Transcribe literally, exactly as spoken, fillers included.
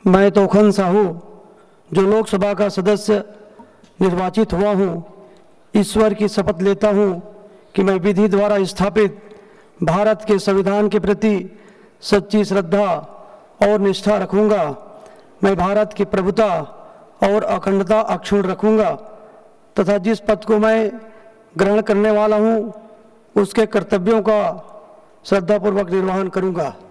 मैं तोखन साहू जो लोकसभा का सदस्य निर्वाचित हुआ हूँ, ईश्वर की शपथ लेता हूँ कि मैं विधि द्वारा स्थापित भारत के संविधान के प्रति सच्ची श्रद्धा और निष्ठा रखूँगा। मैं भारत की प्रभुता और अखंडता अक्षुण्ण रखूँगा तथा जिस पद को मैं ग्रहण करने वाला हूँ उसके कर्तव्यों का श्रद्धापूर्वक निर्वहन करूँगा।